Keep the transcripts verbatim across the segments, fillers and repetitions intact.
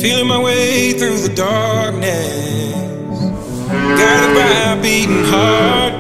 feeling my way through the darkness, guided by a beating heart.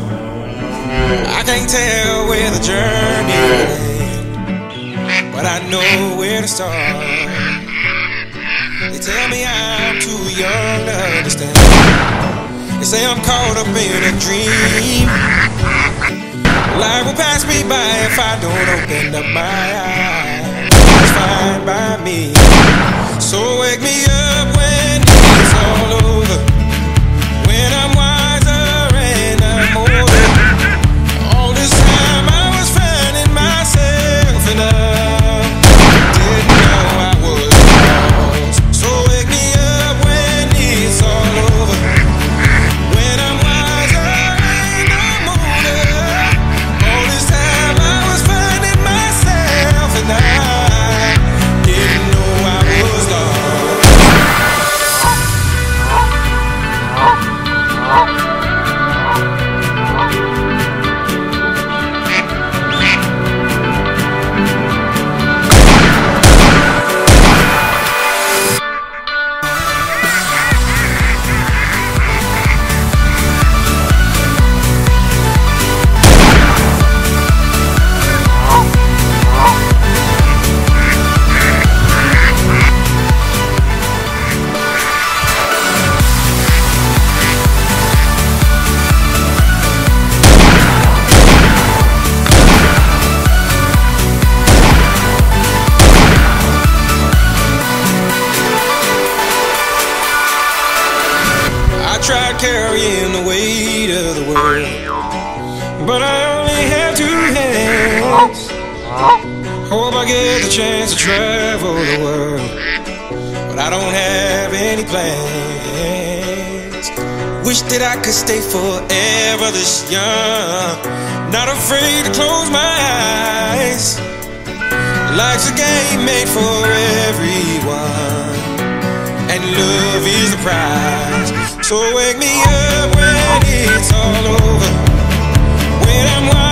I can't tell where the journey will end, but I know where to start. They tell me I'm too young to understand. They say I'm caught up in a dream. Life will pass me by if I don't open up my eyes. It's fine by me. So wake me up when it's all over, when I'm wiser and I'm older. All this time I was finding myself and I didn't know I was lost. So wake me up when it's all over, when I'm wiser and I'm older. All this time I was finding myself and I didn't know I was lost. Tried carrying the weight of the world, but I only have two hands. Hope I get the chance to travel the world, but I don't have any plans. Wish that I could stay forever this young, not afraid to close my eyes. Life's a game made for everyone, and love is the prize. So wake me up when it's all over, when I'm